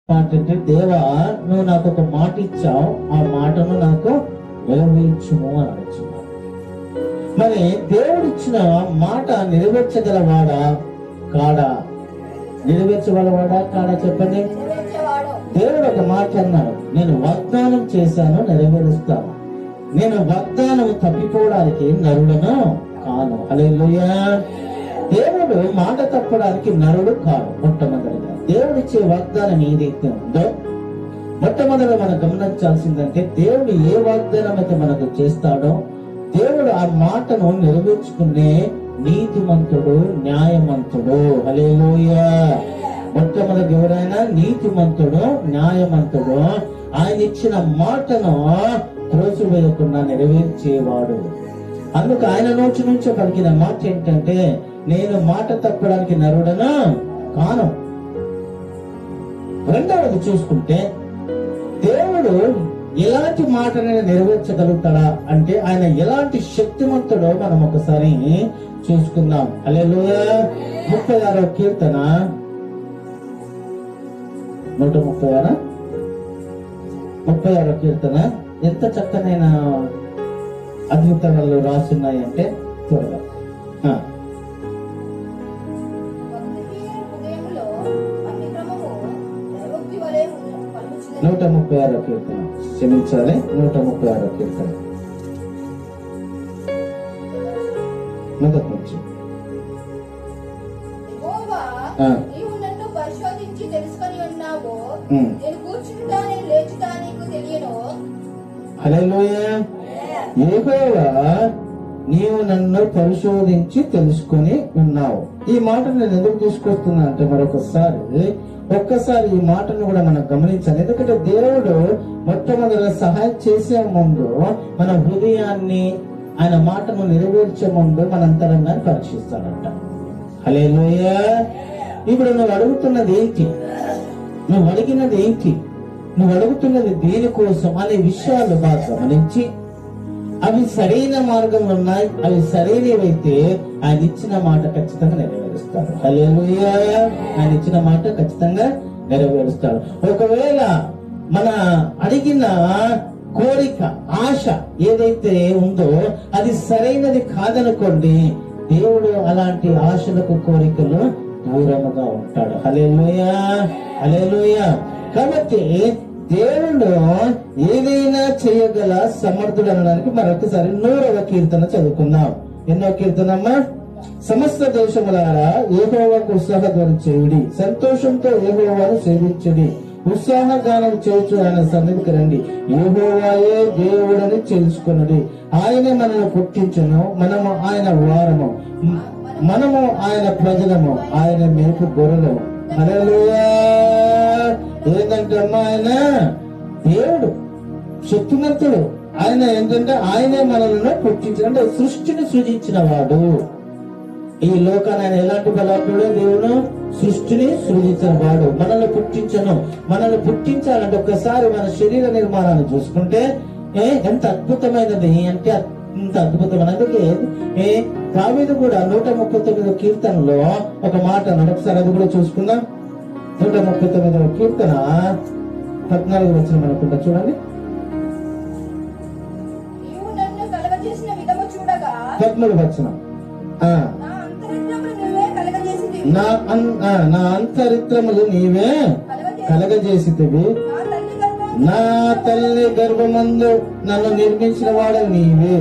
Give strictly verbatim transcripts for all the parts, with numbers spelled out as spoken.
మాట అంటే, దేవా నువ్వు నాకు ఒక మాట ఇచ్చావు, ఆ మాటను నాకు నెరవేర్చుము అని అడుగుతున్నాడు. మరి దేవుడు ఇచ్చిన మాట నెరవేర్చగలవాడా కాడా? నెరవేర్చగలవాడా కాడా చెప్పండి. దేవుడు ఒక మాట అన్నాడు, నేను వాగ్దానం చేశాను నెరవేరుస్తాను, నేను వాగ్దానం తప్పిపోవడానికి నరుడను కాను. హల్లెలూయా. దేవుడు మాట తప్పడానికి నరుడు కాదు. మొట్టమొదటిగా దేవుడిచ్చే వాగ్దానం ఏదైతే ఉందో మొట్టమొదట మనం గమనించాల్సిందంటే, దేవుడు ఏ వాగ్దానం అయితే మనకు చేస్తాడో దేవుడు ఆ మాటను నెరవేర్చుకునే నీతిమంతుడు, న్యాయమంతుడు. హల్లెలూయా. మొట్టమొదటి ఎవరైనా నీతిమంతుడు, న్యాయమంతుడు, ఆయన ఇచ్చిన మాటను త్రోసివేయకుండా నెరవేర్చేవాడు. అందుకు ఆయన నోటి నుంచి పలికిన మాట ఏంటంటే, నేను మాట తప్పడానికి నరుడను కాను. రెండవది చూసుకుంటే, దేవుడు ఎలాంటి మాటని నెరవేర్చగలుగుతాడా అంటే ఆయన ఎలాంటి శక్తిమంతుడో మనం ఒకసారి చూసుకుందాం. హల్లెలూయా. ముప్పై ఆరో కీర్తన నూట ముప్పై ఆరు ముప్పై ఆరో కీర్తన ఎంత చక్కనైన అద్భుతాలు రాసున్నాయంటే త్వరగా నూట ముప్పై ఆరో కీర్తన క్షమించాలి నూట ముప్పై ఆరో కీర్తన మొదటి నుంచి పరిశోధించి తెలుసుకొని ఉన్నావు, నేను కూర్చుంటా నేను లేచుతా నీకు తెలియను. హల్లెలూయా. యెహోవా నీవు నన్ను పరిశోధించి తెలుసుకొని ఉన్నావు. ఈ మాట నేను ఎందుకు తీసుకొస్తున్నా అంటే, మరొకసారి ఒక్కసారి ఈ మాటను కూడా మనం గమనించాలి. ఎందుకంటే దేవుడు మొట్టమొదటి సహాయం చేసే ముందు మన హృదయాన్ని, ఆయన మాటను నెరవేర్చే ముందు మన అంతరంగాన్ని పరీక్షిస్తాడంట. హల్లెలూయా. ఇప్పుడు నువ్వు అడుగుతున్నది ఏంటి, నువ్వు అడిగినది ఏంటి, నువ్వు అడుగుతున్నది దేనికోసం అనే విషయాలు బాగా గమనించి, అవి సరైన మార్గంలో ఉన్నాయి, అవి సరైనవైతే ఆయన ఇచ్చిన మాట ఖచ్చితంగా నెరవేరుస్తాడు. హల్లెలూయా. ఆయన ఇచ్చిన మాట ఖచ్చితంగా నెరవేరుస్తాడు. ఒకవేళ మన అడిగిన కోరిక, ఆశ ఏదైతే ఉందో అది సరైనది కాదనుకోండి, దేవుడు అలాంటి ఆశలకు, కోరికలు దూరముగా ఉంటాడు. హల్లెలూయా. హల్లెలూయా. కాబట్టి దేవుడు ఏదైనా చేయగల సమర్థుడు అనడానికి మరొకసారి నూరవ కీర్తన చదువుకుందాం. ఎన్నో కీర్తనమ్మా? సమస్త దేశములారా యెహోవాకు ఉత్సాహధ్వని చేయుడి, సంతోషంతో యెహోవాను సేవించుడి, ఉత్సాహగానం చేయుచు ఆయన సన్నిధికి రండి. యెహోవాయే దేవుడని తెలుసుకొనుడి, ఆయనే మనల్ని పుట్టించును, మనము ఆయన వారము, మనము ఆయన ప్రజలము, ఆయన మేపు గొర్రెలము. హల్లెలూయా. ఏంటంటే అమ్మా, ఆయన దేవుడు శక్తిమంతుడు. ఆయన ఏంటంటే ఆయనే మనల్ని పుట్టించిన, అంటే సృష్టిని సృజించిన వాడు. ఈ లోకాన్ని ఆయన ఎలాంటి బలవంతుడు? దేవుడు సృష్టిని సృజించిన వాడు. మనల్ని పుట్టించను. మనల్ని పుట్టించాలంటే ఒక్కసారి మన శరీర నిర్మాణాన్ని చూసుకుంటే ఏ ఎంత అద్భుతమైనది అంటే ఇంత అద్భుతమైన. అందుకే ఏ దావీదు కూడా నూట ముప్పై తొమ్మిదో కీర్తనలో ఒక మాట అన్నాడు. ఒకసారి అది కూడా చూసుకుందాం. నూట ముప్పై తొమ్మిదవ కీర్తన పద్నాలుగు వచ్చిన అనుకుంటా, చూడండి. పద్మూడు వచ్చిన నా అంతరిత్రములు నీవే కలగజేసితివి, నా తల్లి గర్భమందు నన్ను నిర్మించిన వాడు నీవే,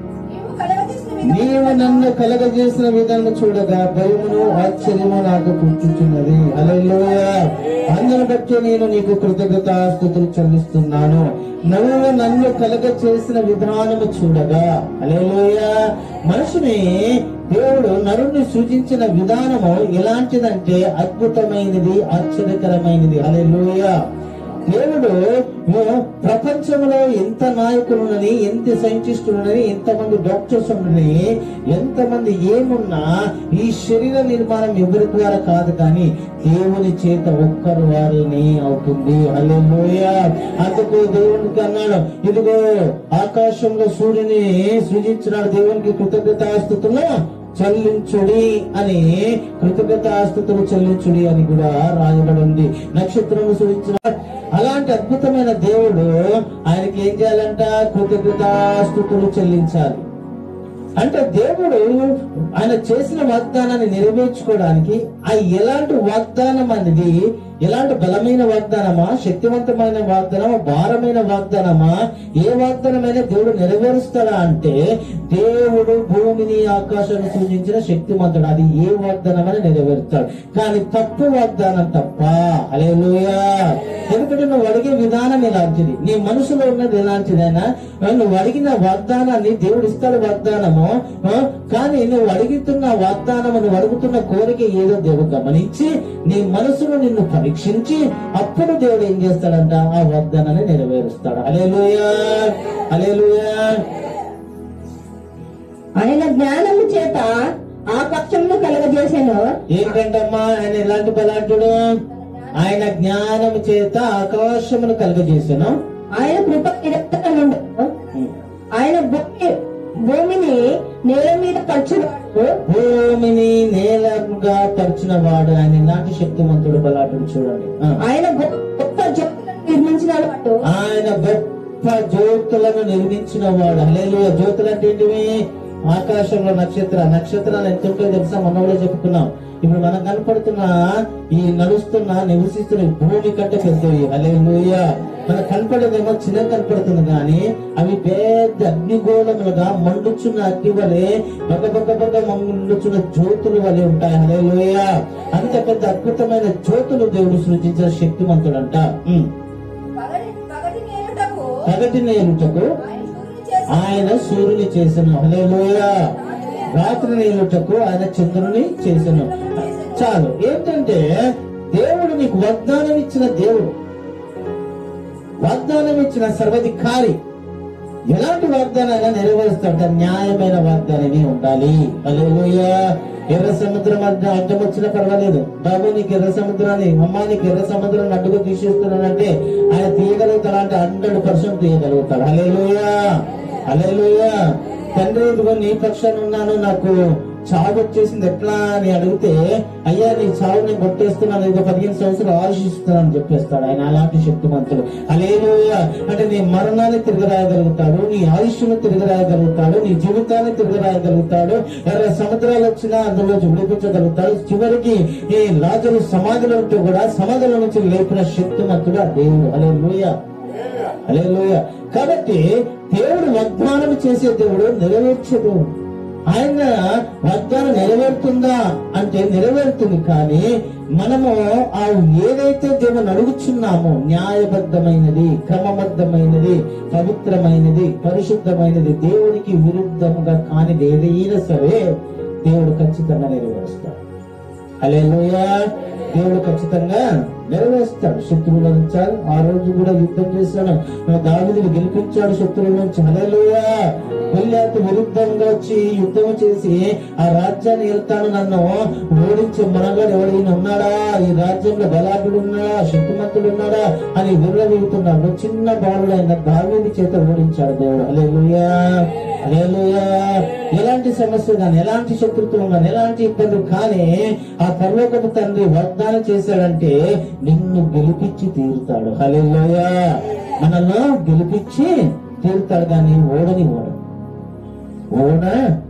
నీవు నన్ను కలగజేసిన విధానం చూడగా భయమును ఆశ్చర్యము నాకు పుట్టుచున్నది. హల్లెలూయా. అందును బట్టి నేను నీకు కృతజ్ఞతాస్తుతులు చెల్లిస్తున్నాను. నువ్వు నన్ను కలగజేసిన విధానము చూడగా. హల్లెలూయా. మనిషిని దేవుడు నరుణ్ణి సూచించిన విధానము ఎలాంటిదంటే అద్భుతమైనది, ఆశ్చర్యకరమైనది. హల్లెలూయా. దేవుడు ప్రపంచంలో ఎంత నాయకులున్నని, ఎంత సైంటిస్టులని, ఎంతమంది డాక్టర్స్ ఉన్నని, ఎంతమంది ఏమున్నా ఈ శరీర నిర్మాణం ఎవరి ద్వారా కాదు, కానీ దేవుని చేత ఒక్కరు వారిని అవుతుంది. హల్లెలూయా. అందుకు దేవునికి అన్నాడు, ఇదిగో ఆకాశంలో సూర్యుని సృజించినాడు, దేవునికి కృతజ్ఞతాస్తుతులు చెల్లించుడి అని, కృతజ్ఞతాస్తుతులు చెల్లించుడి అని కూడా రాయబడి ఉంది. నక్షత్రము సూచించిన అలాంటి అద్భుతమైన దేవుడు ఆయనకి ఏం చేయాలంట? కృతజ్ఞతాస్తుతులు చెల్లించాలి. అంటే దేవుడు ఆయన చేసిన వాగ్దానాన్ని నెరవేర్చుకోవడానికి ఆ ఎలాంటి వాగ్దానం అనేది, ఎలాంటి బలమైన వాగ్దానమా, శక్తివంతమైన వాగ్దానమా, భారమైన వాగ్దానమా, ఏ వాగ్దానమైనా దేవుడు నెరవేరుస్తాడా అంటే దేవుడు భూమిని ఆకాశాన్ని సూచించిన శక్తివంతుడు. అది ఏ వాగ్దానమైనా నెరవేరుస్తాడు. కానీ తప్పు వాగ్దానం తప్ప. హల్లెలూయా. ఎందుకంటే నువ్వు అడిగే విధానం ఎలాంటిది, నీ మనసులో ఉన్నది ఎలాంటిదైనా, నువ్వు అడిగిన వాగ్దానాన్ని దేవుడు ఇస్తాడు వాగ్దానము. కానీ నువ్వు అడుగుతున్న వాగ్దానము, నువ్వు అడుగుతున్న కోరిక ఏదో దేవుడు గమనించి నీ మనసును నిన్ను పరీక్షించి అప్పుడు దేవుడు ఏం చేస్తాడంట? ఆ వాగ్దానాన్ని నెరవేరుస్తాడు. హల్లెలూయా, హల్లెలూయా. ఆయన జ్ఞానము చేత ఆకాశమును కలగజేసెను. ఏంటంటమ్మా ఆయన ఎలాంటి బలాఢ్యుడు? ఆయన జ్ఞానము చేత ఆకాశమును కలగజేసెను. ఆయన కృప నిరంతరం ఉండెను. ఆయన భూమి భూమిని నేల మీద పరచువాడు. భూమిని నేలగా పరిచిన వాడు. ఆయన ఎలాంటి శక్తివంతుడు, బలాఢ్యుడు చూడండి. ఆయన గొప్ప జ్యోతులను నిర్మించిన వాడు. ఆయన గొప్ప జ్యోతులను నిర్మించిన వాడు. హల్లెలూయా. జ్యోతులు అంటే ఏంటివి? ఆకాశంలో నక్షత్ర నక్షత్రాలు ఎంత ఉంటాయో తెలుసా? మొన్న కూడా చెప్పుకున్నాం. ఇప్పుడు మనకు కనపడుతున్న ఈ నడుస్తున్న నివసిస్తున్న భూమి కంటే పెద్దవి. హల్లెలూయా. మనకు కనపడేదేమో చిన్న కనపడుతుంది, కానీ అవి పెద్ద అగ్నిగోళములుగా మండుచున్న అగ్ని వలె, బగ బగ బగ మండుచున్న జ్యోతులు వలె ఉంటాయి. హల్లెలూయా. అంత పెద్ద అద్భుతమైన జ్యోతులు దేవుడు సృజించిన శక్తివంతుడంట. పగటి నేలుటకు ఆయన సూర్యుని చేసెను. హల్లెలూయా. రాత్రి నేలుటకు ఆయన చంద్రుని చేసెను. చాలు. ఏంటంటే దేవుడు నీకు వాగ్దానం ఇచ్చిన దేవుడు, వాగ్దానం ఇచ్చిన సర్వాధికారి. ఎలాంటి వాగ్దానాన్ని నెరవేరుస్తాడు? న్యాయమైన వాగ్దానమే ఉండాలి. హల్లెలూయా. ఎర్ర సముద్రం అడ్డం వచ్చినా పర్వాలేదు, బాబు నీకు ఎర్ర సముద్రాన్ని, అమ్మా నీకు ఎర్ర సముద్రాన్ని అడ్డుగా తీసేస్తున్నానంటే ఆయన తీయగలుగుతాడు అంటే హండ్రెడ్ పర్సెంట్ తీయగలుగుతాడు. హల్లెలూయా, హల్లెలూయా. తండ్రి ఇదిగో నీ పక్షాన ఉన్నాను, నాకు చావు వచ్చేసింది ఎట్లా అని అడిగితే, అయ్యా నీ చావు నేను కొట్టేస్తున్నాను, ఇదిగో పదిహేను సంవత్సరాలు ఆలోచిస్తున్నాను చెప్పేస్తాడు ఆయన. అలాంటి శక్తిమంతుడు. హల్లెలూయా. అంటే నీ మరణాన్ని తిరగరాయగలుగుతాడు, నీ ఆయుష్ను తిరగరాయగలుగుతాడు, నీ జీవితాన్ని తిరగరాయగలుగుతాడు. ఎర్ర సముద్రాలు వచ్చినా అందులో విడిపించగలుగుతాడు. చివరికి ఈ లాజరు సమాధిలో ఉంటూ కూడా సమాధుల నుంచి లేపిన శక్తిమంతుడు ఆ దేవుడు. హల్లెలూయా, హల్లెలూయా. కాబట్టి దేవుడు వాగ్దానం చేసే దేవుడు, నెరవేర్చే దేవుడు. ఆయన వాగ్దానం నెరవేరుతుందా అంటే నెరవేరుతుంది, కానీ మనము ఆ ఏదైతే దేవుని అడుగుచున్నామో న్యాయబద్ధమైనది, క్రమబద్ధమైనది, పవిత్రమైనది, పరిశుద్ధమైనది, దేవునికి విరుద్ధముగా కానిది ఏదైనా సరే దేవుడు ఖచ్చితంగా నెరవేరుస్తాడు. హల్లెలూయా. దేవుడు ఖచ్చితంగా నెరవేరుస్తాడు. శత్రువుల నుంచి ఆ రోజు కూడా యుద్ధం చేశాడు, దావీదుని గెలిపించాడు శత్రువుల నుంచి. హల్లెలూయా. గొల్లియాతు విరుద్ధంగా వచ్చి యుద్ధం చేసి ఆ రాజ్యాన్ని వెళ్తాను, నన్ను ఓడించే మనగాడు ఎవడైనా ఉన్నాడా, ఈ రాజ్యంలో బలాఢ్యుడు ఉన్నాడా, శక్తిమంతుడు ఉన్నాడా అని విర్రవీగుతున్నాడు. చిన్న బాలుడైన దావీదు చేత ఓడించాడు దేవుడు. హల్లెలూయా, హల్లెలూయా. ఎలాంటి సమస్య కానీ, ఎలాంటి శత్రుత్వం కానీ, ఎలాంటి ఇబ్బంది కానీ ఆ పరలోకపు తండ్రి వాగ్దానం చేశాడంటే నిన్ను గెలిపించి తీరుతాడు. హల్లెలూయా. మనల్ని గెలిపించి తీరుతాడు, కానీ ఓడని ఓడ ఓడ